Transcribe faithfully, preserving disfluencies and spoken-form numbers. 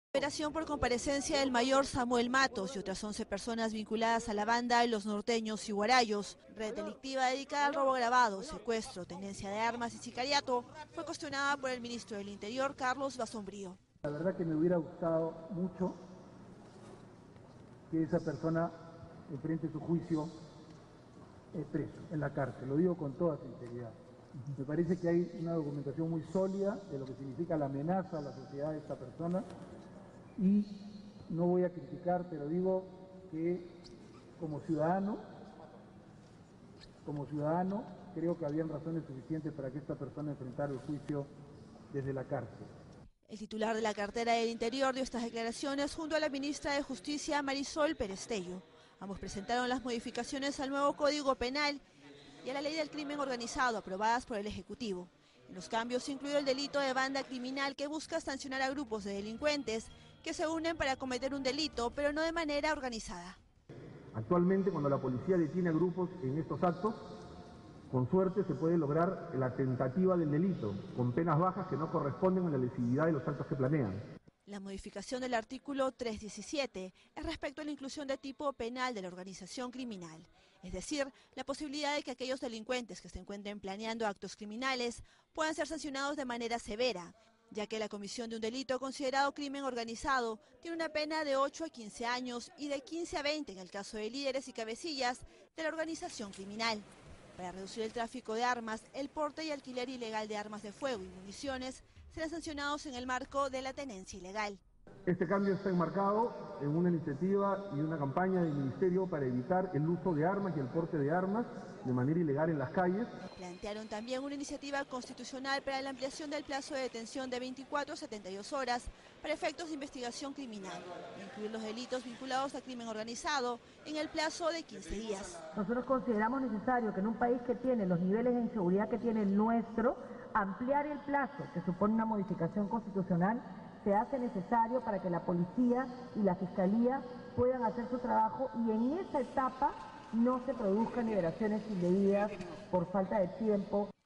Operación por comparecencia del mayor Samuel Matos y otras once personas vinculadas a la banda Los Norteños y Guarayos. Red delictiva dedicada al robo agravado, secuestro, tenencia de armas y sicariato, fue cuestionada por el ministro del Interior, Carlos Basombrío. La verdad que me hubiera gustado mucho que esa persona enfrente su juicio eh, preso, en la cárcel, lo digo con toda sinceridad. Me parece que hay una documentación muy sólida de lo que significa la amenaza a la sociedad de esta persona. Y no voy a criticar, pero digo que como ciudadano, como ciudadano, creo que habían razones suficientes para que esta persona enfrentara el juicio desde la cárcel. El titular de la cartera del Interior dio estas declaraciones junto a la ministra de Justicia, Marisol Perestello. Ambos presentaron las modificaciones al nuevo Código Penal y a la Ley del Crimen Organizado aprobadas por el Ejecutivo. En los cambios se incluye el delito de banda criminal que busca sancionar a grupos de delincuentes que se unen para cometer un delito, pero no de manera organizada. Actualmente, cuando la policía detiene a grupos en estos actos, con suerte se puede lograr la tentativa del delito, con penas bajas que no corresponden a la lesividad de los actos que planean. La modificación del artículo trescientos diecisiete es respecto a la inclusión de tipo penal de la organización criminal, es decir, la posibilidad de que aquellos delincuentes que se encuentren planeando actos criminales puedan ser sancionados de manera severa, ya que la comisión de un delito considerado crimen organizado tiene una pena de ocho a quince años y de quince a veinte en el caso de líderes y cabecillas de la organización criminal. Para reducir el tráfico de armas, el porte y alquiler ilegal de armas de fuego y municiones serán sancionados en el marco de la tenencia ilegal. Este cambio está enmarcado en una iniciativa y una campaña del Ministerio para evitar el uso de armas y el porte de armas de manera ilegal en las calles. Plantearon también una iniciativa constitucional para la ampliación del plazo de detención de veinticuatro a setenta y dos horas para efectos de investigación criminal, e incluir los delitos vinculados a crimen organizado en el plazo de quince días. Nosotros consideramos necesario que en un país que tiene los niveles de inseguridad que tiene el nuestro, ampliar el plazo, que supone una modificación constitucional, se hace necesario para que la policía y la fiscalía puedan hacer su trabajo y en esa etapa no se produzcan liberaciones indebidas por falta de tiempo.